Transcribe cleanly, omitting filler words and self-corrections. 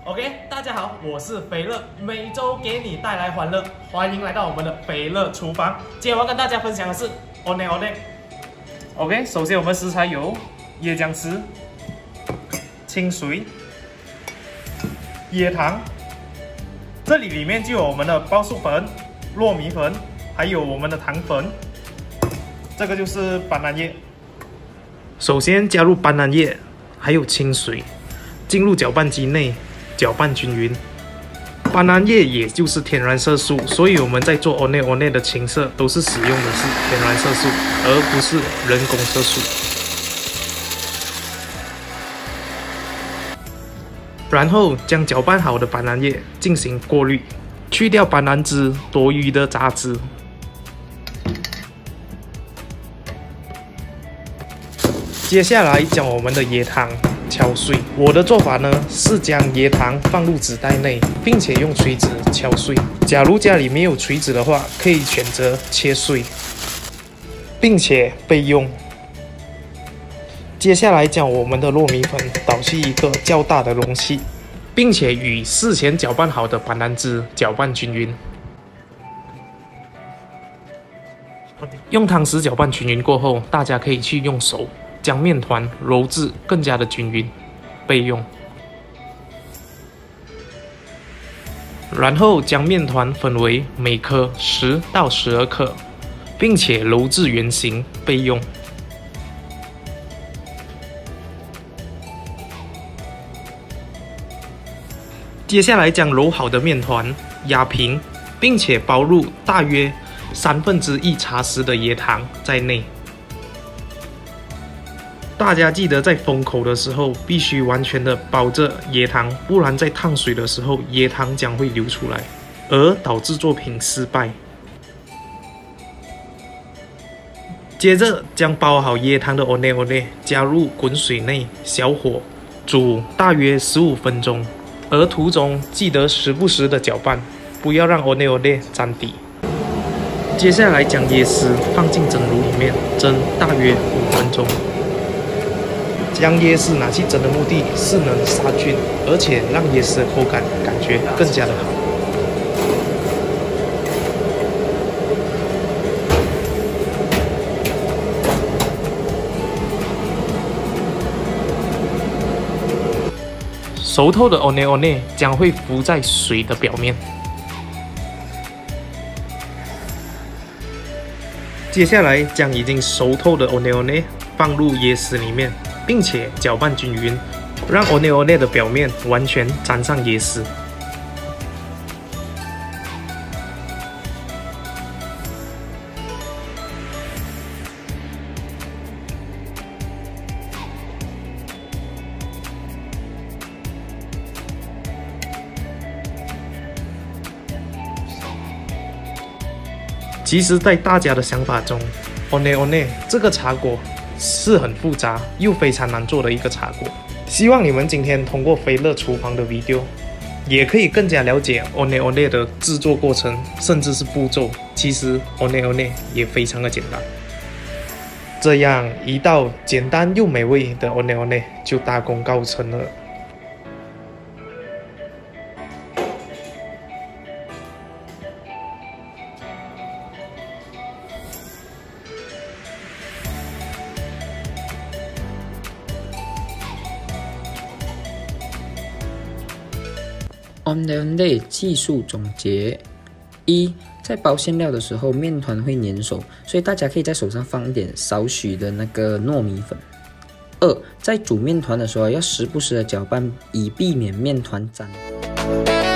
OK， 大家好，我是肥乐，每周给你带来欢乐，欢迎来到我们的肥乐厨房。今天我要跟大家分享的是 One One。OK， 首先我们食材有椰浆丝、清水、椰糖，这里面就有我们的包粟粉、糯米粉，还有我们的糖粉。这个就是斑斓叶。首先加入斑斓叶，还有清水，进入搅拌机内。 搅拌均匀，斑斓叶也就是天然色素，所以我们在做 One One 的青色都是使用的是天然色素，而不是人工色素。然后将搅拌好的斑斓叶进行过滤，去掉斑斓汁多余的杂质。接下来将我们的椰糖 敲碎。我的做法呢是将椰糖放入纸袋内，并且用锤子敲碎。假如家里没有锤子的话，可以选择切碎，并且备用。接下来将我们的糯米粉倒进一个较大的容器，并且与事前搅拌好的斑斓汁搅拌均匀。用汤匙搅拌均匀过后，大家可以去用手 将面团揉至更加的均匀，备用。然后将面团分为每颗10到12克，并且揉至圆形，备用。接下来将揉好的面团压平，并且包入大约1/3茶匙的椰糖在内。 大家记得在封口的时候，必须完全的包着椰糖，不然在烫水的时候，椰糖将会流出来，而导致作品失败。接着将包好椰糖的 One One 加入滚水内，小火煮大约15分钟，而途中记得时不时的搅拌，不要让 One One 沾底。接下来将椰丝放进蒸炉里面蒸大约5分钟。 将椰丝拿去蒸的目的是能杀菌，而且让椰丝的口感感觉更加的好。熟透的 One One 将会浮在水的表面。接下来将已经熟透的 One One 放入椰丝里面， 并且搅拌均匀，让 One One 的表面完全沾上椰丝。其实，在大家的想法中 ，One One 这个茶果 是很复杂又非常难做的一个茶果。希望你们今天通过肥乐厨房的 video， 也可以更加了解 One One 的制作过程，甚至是步骤。其实 One One 也非常的简单。这样一道简单又美味的 One One 就大功告成了。 One One 技术总结： 1. 在包馅料的时候，面团会粘手，所以大家可以在手上放一点少许的那个糯米粉。 2. 在煮面团的时候，要时不时的搅拌，以避免面团粘。